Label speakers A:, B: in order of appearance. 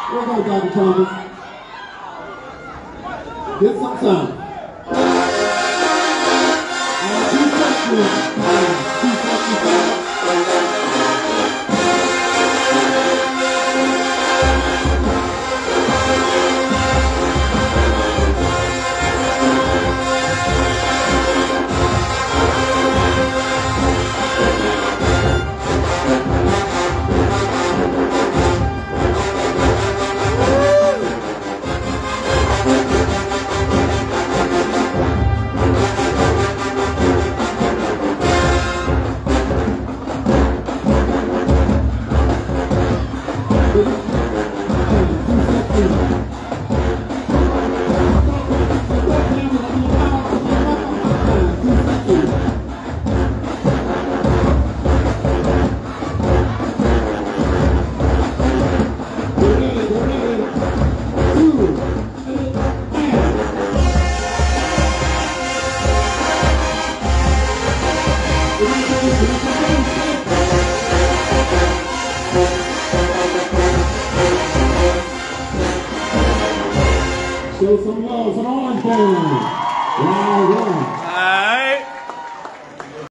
A: There goes Dr. Thomas. Get some sound. And 2 sections. 2 sections. Show some love for the Orange Band. Round 1.
B: All right.